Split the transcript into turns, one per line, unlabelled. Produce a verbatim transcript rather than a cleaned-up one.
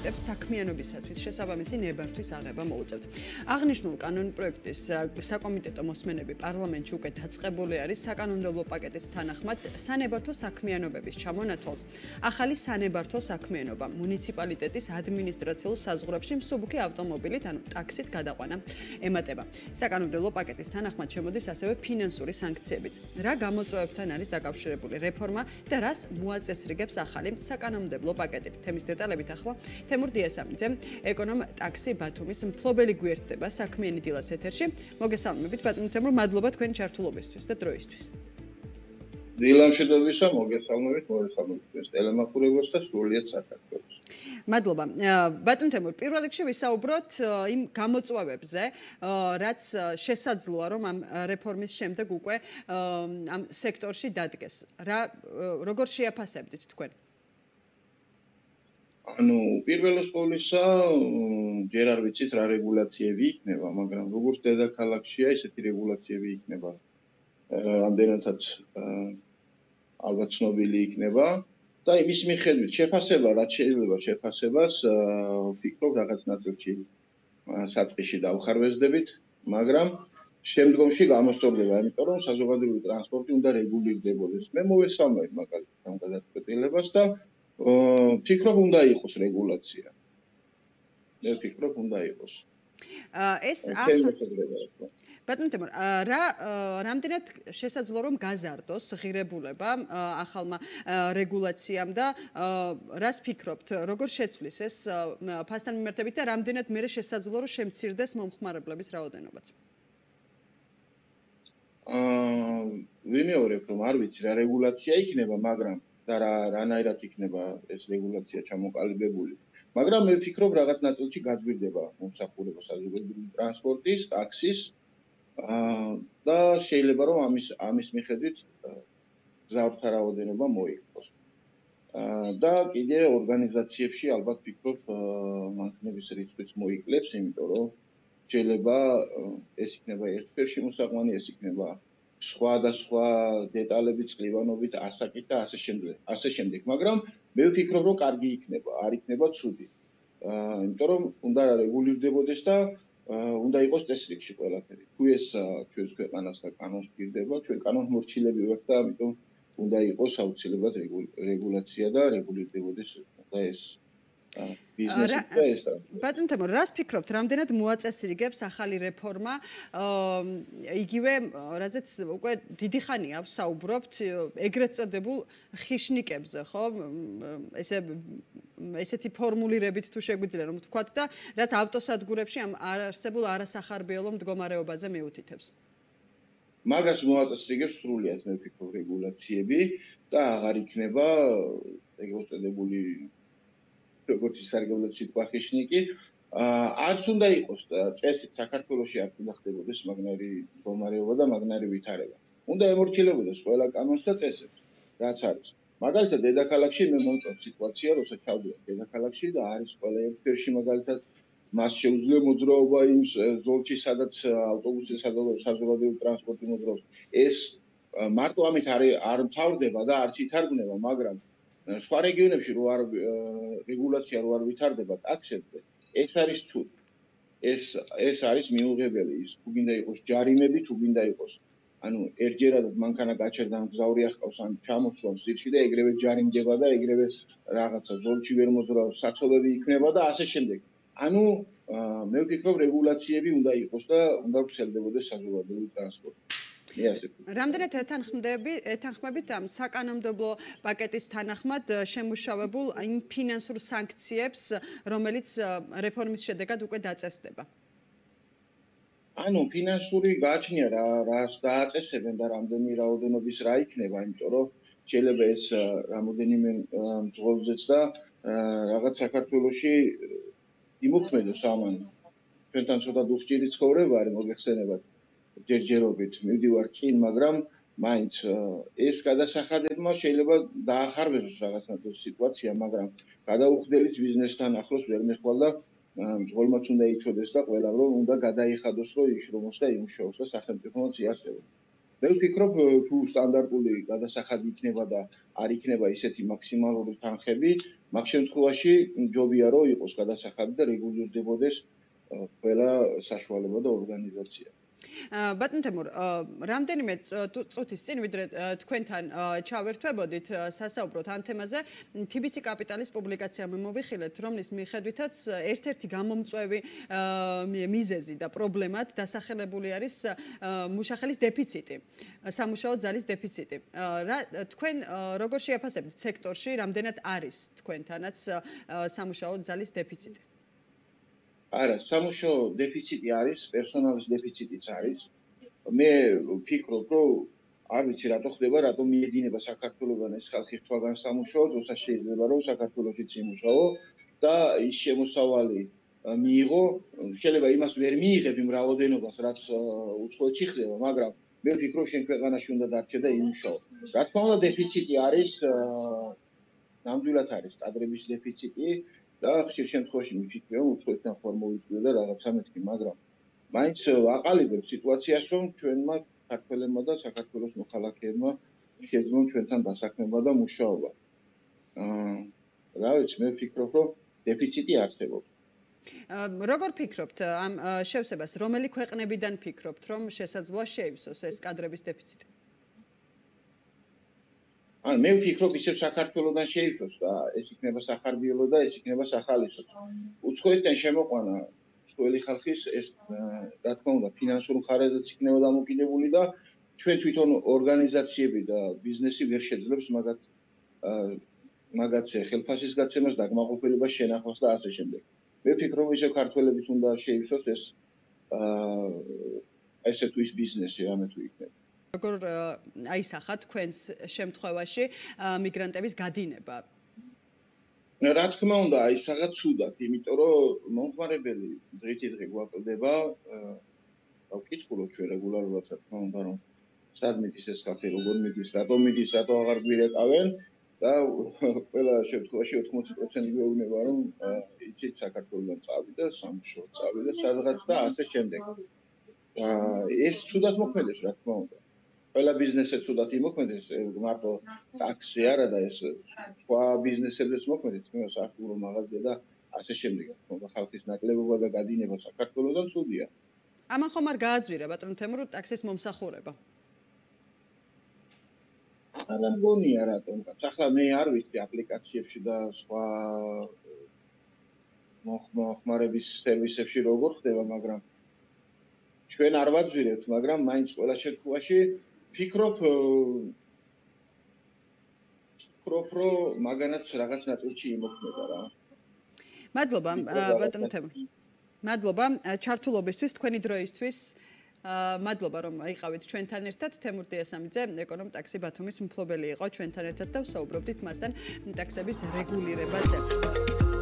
პროექტებს საქმიანობისათვის შესაბამისი ნებართვის აღება მოუწევთ. აღნიშნულ კანონპროექტის საკომიტეტო მოსმენები პარლამენტში უკვე დაწყებული არის საკანონმდებლო პაკეტის თანახმად სანებართო საქმიანობების ჩამონათვალს ახალი სანებართო საქმიანობა მუნიციპალიტეტის ადმინისტრაციულ საზღვრებში მსუბუქი ავტომობილით ანუ ტაქსით გადაყვანა ემატება. საკანონმდებლო პაკეტის თანახმად შემოდის ასევე ფინანსური სანქციებიც. რა გამოწვევებთან არის დაკავშირებული რეფორმა და რას მოაწესრიგებს ახალი საკანონმდებლო პაკეტი. თემის დეტალებით ახლა თემურ დიასამიძე, ეკონომ ტაქსი ბათუმის მფლობელი გვერდდება საქმიანი დილას ეთერში. მოგესალმებით ბატონო თემურ, მადლობა თქვენი ჩართულობისთვის და დროისთვის.
დილამშვიდობისა, მოგესალმებით, მოგესალმებით ტელემახურებელს და სრულიად საქართველოს.
მადლობა. ბატონო თემურ, პირველ რიგში ვისაუბროთ იმ გამოწვევებზე, რაც შესაძლოა რომ ამ რეფორმის შემდეგ უკვე ამ სექტორში დადგეს. რა როგორ შეაფასებდით თქვენ?
ანუ პირველოს ყოვლისა ჯერ არ ვიცით რა რეგულაციები იქნება, მაგრამ როგორც დედაქალაქშია, ესეთი რეგულაციები იქნება. რამდენადაც ალბათ ცნობილი იქნება და იმის მიხედვით შეფასება რაც შეიძლება შეფასებას ვფიქრობ რაღაც ნაწილში საწყისში დავხარვეზდებით, მაგრამ შემდგომში გამოსწორდება, იმიტომ რომ საზოგადოებრივი ტრანსპორტი უნდა რეგულირდებოდეს. მე მოვესალმებ მაგალითად ამ გადაწყვეტილებას და ვფიქრობ უნდა იყოს რეგულაცია. მე ვფიქრობ უნდა იყოს.
ეს ბატონო თემურ, რა რამდენად შესაძლოა რომ გაზარდოს ღირებულება ახალმა რეგულაციამ და რას ფიქრობთ, როგორ შეცვლის ეს ფასთან მიმართებით და რამდენად მერე შესაძლოა რომ შემცირდეს მომხმარებლების რაოდენობაც?
აა ვიმეორებ რომ არ ვიცი რა რეგულაცია იქნება, მაგრამ და რა რანაირად იქნება ეს რეგულაცია ჩამოყალიბებული. მაგრამ მე ვფიქრობ რაღაც ნაწილში გაძვირდება მომსახურება საზოგადოებრივი ტრანსპორტის, ტაქსის და შეიძლება რომ ამის ამის მიხედვით გზავრთა რაოდენობა მოიყოს. და კიდე ორგანიზაციებში ალბათ ვფიქრობ მანქანების რიცხვიც მოიკლებს, იმიტომ რომ შეიძლება ეს იქნება ერთფერში მოსაყვანი, ეს იქნება სხვა და სხვა დეტალებით, წყლივანობით, ასაკით და ასე შემდეგ, ასე შემდეგ. მაგრამ მე ვფიქრობ რომ კარგი იქნება, არ იქნება ცუდი. იმიტომ რომ უნდა რეგულირდებოდეს და უნდა იყოს წესრიგში ყველაფერი. თუ ეს ჩვენს ქვეყანას და კანონს გირდება, ჩვენ კანონმორჩილები ვართ და ამიტომ უნდა იყოს აუცილებლად რეგულაცია და რეგულირდებოდეს და ეს ბიზნესის და ეს.
ბატონო თემურ, რას ფიქრობთ, რამდენად მოაწესრიგებს ახალი რეფორმა იგივე, რაზეც უკვე დიდი ხანია ვსაუბრობთ, ეგრეთ წოდებულ ხიშნიკებზე, ხო? ესე ესეთი ფორმულირებით თუ შეგვიძლია რომ ვთქვათ და რაც ავტოსადგურებში ამ არსებულ არასახარბიელო მდგომარეობაზე მიუთითებს.
მაგას მოაწესრიგებს სრულიად მე ვფიქრობ რეგულაციები და აღარ იქნება ეგრეთ წოდებული როგორც ისარგებლოთ სიტყვა ხიშნიკი, არც უნდა იყოს წესით საქართველოში არ უნდა ხდებოდეს მაგნარი მდგომარეობა და მაგნარი ვითარება. უნდა ემორჩილებოდეს ყველა კანონს და წესებს, რაც არის. მაგალითად დედაქალაქში მე მომწონს სიტუაცია, როცა ჩავდივარ დედაქალაქში და არის ყველა ერთში მაგალითად მას შეუძლია მოძრაობა იმ ზოლში, სადაც ავტობუსი საზოგადოებრივი ტრანსპორტი მოძრაობს. ეს მარტო ამით არ მთავრდება და არც ითარგმნება, მაგრამ სხვა რეგიონებში რო არ რეგულაცია რო არ ვითარდება ტაქსებზე, ეს არის ცუდი. ეს ეს არის მიუღებელი, ის თუ გინდა იყოს ჯარიმები, თუ გინდა იყოს ანუ ერთჯერადად მანქანა გაჩერდა, მგზავრი ახავს ან ჩამოსვლას ძირში და ეგრევე ჯარიმდება და ეგრევე რაღაცა ზოლში ვერ მოძრაობს, საცობები იქნება და ასე შემდეგ. ანუ მე ვფიქრობ რეგულაციები უნდა იყოს და უნდა ვრცელდებოდეს საზოგადოებრივი ტრანსპორტი.
რამდენად ეთანხმებით ამ საკანონმდებლო პაკეტის თანახმად შემუშავებულ იმ ფინანსურ სანქციებს, რომელიც რეფორმის შედეგად უკვე დაწესდება?
ანუ ფინანსური გააჩნია რა რას დააწესებენ და რამდენი რაოდენობის რა იქნება, იმიტომ რომ შეიძლება ეს რამოდენიმე მძღოლზეც და რაღაც საქართველოში იმოქმედოს ამან. ჩვენთან ცოტა დუხჭირი ცხოვრება არის, მოგეხსენებათ. ჯერჯერობით მივდივარ წინ, მაგრამ მაინც ეს გადასახადებმა შეიძლება დაახარბეზოს რაღაც ნაწილში სიტუაცია, მაგრამ გადაუხდელიც ბიზნესთან ახლოს ვერ მეხვალ და მძღოლმაც უნდა იცოდეს და ყველა რომ უნდა გადაიხადოს, რომ იშრომოს და იმუშაოს და სახელმწიფოც იარსებოს. მე ვფიქრობ, თუ სტანდარტული გადასახადი იქნება და არ იქნება ისეთი მაქსიმალური თანხები, მაგ შემთხვევაში ჯობია რომ იყოს გადასახადი და რეგულირდებოდეს ყველა საშუალება და ორგანიზაცია.
ბატონ თემურ, რამდენიმე წუთის წინ ვიდრე თქვენთან ჩავერთვებოდით სასაუბროთ ამ თემაზე, T B C კაპიტალის პუბლიკაცია მოვიხილეთ, რომლის მიხედვითაც ერთ-ერთი გამომწვევი მიზეზი და პრობლემად დასახელებული არის მუშახელის დეფიციტი, სამუშაო ძალის დეფიციტი. თქვენ როგორ შეაფასებთ სექტორში, რამდენად არის თქვენთანაც სამუშაო ძალის დეფიციტი?
არა, სამუშაო დეფიციტი არის, პერსონალის დეფიციტიც არის. მე ვფიქრობ, რომ არ ვიცი რატო ხდება, რატო მიედინება საქართველოსგან ეს ხალხი სხვაგან სამუშაოდ, როცა შეიძლება რომ საქართველოსიც იმუშაო და ის შემოსავალი მიიღო, შეიძლება იმას ვერ მიიღებ იმ რაოდენობას, რაც უცხოეთში ხდება, მაგრამ მე ვფიქრობ, შენ ქვეყანაში უნდა დარჩე და იმუშაო. რა თქმა უნდა, დეფიციტი არის, ნამდვილად არის კადრების დეფიციტი. და ხშირ შემთხვევაში მიფიქრე, რომ უცხოეთთან ხوار მოვიწვიო და რაღაცა მეთქი, მაგრამ მაინც აყალიბებ სიტუაციას, რომ ჩვენმა საქართველოსმა და საქართველოს მოქალაქეებმა შეძლონ ჩვენთან დასაქმება და მუშაობა. აა, რა ვიცი, მე ვფიქრობ, რომ დეფიციტი არსებობს.
როგორ ფიქრობთ ამ შევსებას, რომელი ქვეყნებიდან ფიქრობთ, რომ შესაძლოა შეივსოს ეს კადრების დეფიციტი?
ან მე ვფიქრობ, ისევ საქართველოსგან შეივსოს და ეს იქნება სახარბიელო და ეს იქნება სახალისო. უცხოეთიდან შემოყვანა უცხოელი ხალხის ეს რა თქმა უნდა ფინანსურ მხარეზეც იქნება დამოკიდებული და ჩვენ თვითონ ორგანიზაციები და ბიზნესი ვერ შეძლებს მაგათ მაგათ ხელფასის გაცემას, დაკმაყოფილებას, შენახვას და ასე შემდეგ. მე ვფიქრობ, ისევ ქართველებიც უნდა შეივსოს ეს აა ესე თუ ის ბიზნესი რამე თუ იქნება.
როგორ აისახა თქვენს შემთხვევაში მიგრანტების გადინება?
რა თქმა უნდა, აისახა ცუდად, იმიტომ რომ მომხმარებელი დღითი დღე გვაკლდება, დავკითხულობ ჩვენ რეგულარულად, რა თქმა უნდა, რომ სად მიდის ეს ხალხი, როგორ მიდის, რატომ მიდის, რატო აღარ გვირეკავენ და ყველა შემთხვევაში ოთხმოცი პროცენტი გვეუბნება, რომ იცით საქართველოსთან წავიდა, სამუშაოდ წავიდა სადღაც და ასე შემდეგ. ეს ცუდად მოქმედებს, რა თქმა უნდა. ყველა ბიზნესებს თუდად იმოქმედებს, მარტო ტაქსი არა და ეს სხვა ბიზნესებიც მოქმედებს, თუმცა საფურო მაღაზია და ასე შემდეგ. ხალხის ნაკლებობა და გადინება საქართველოსთან ცუდია.
ამან ხომ არ გააძვირა ბატონ თემურ ტაქსის მომსახურება?
არა მგონია რატომ. ახლა მე არ ვიცი აპლიკაციებში და სხვა მოხმარების სერვისებში როგორ ხდება, მაგრამ ჩვენ არ ვაძვირებთ, მაგრამ მაინც ყველა შემთხვევაში ფიქრობ ფიქრობ რომ მაგანაც რაღაც ნაწილში იმოქმედა რა.
მადლობა ბატონ თემურ. მადლობა ჩართულობისთვის, თქვენი დროისთვის. მადლობა რომ იყავით ჩვენთან ერთად. თემურ დიასამიძე, ეკონომ ტაქსი ბათუმის მფლობელი იყო ჩვენთან ერთად და ვსაუბრობდით მასთან ტაქსების რეგულირებაზე.